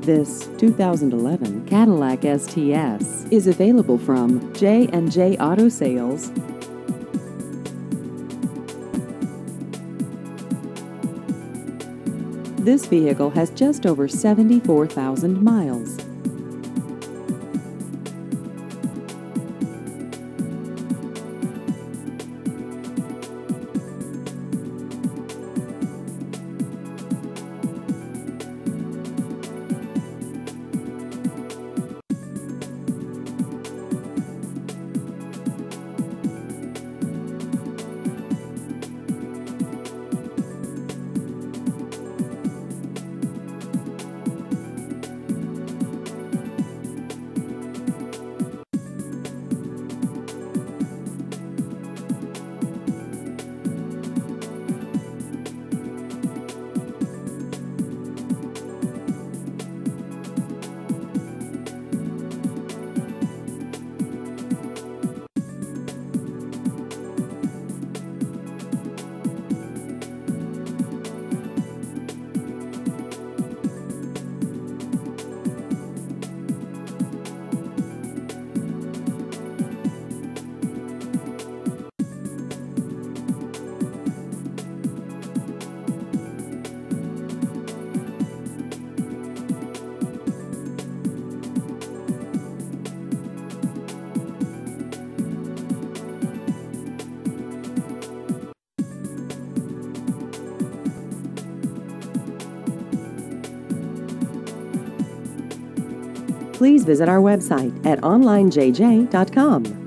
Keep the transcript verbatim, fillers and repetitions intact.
This two thousand eleven Cadillac S T S is available from J and J Auto Sales. This vehicle has just over seventy-four thousand miles. Please visit our website at online j j dot com.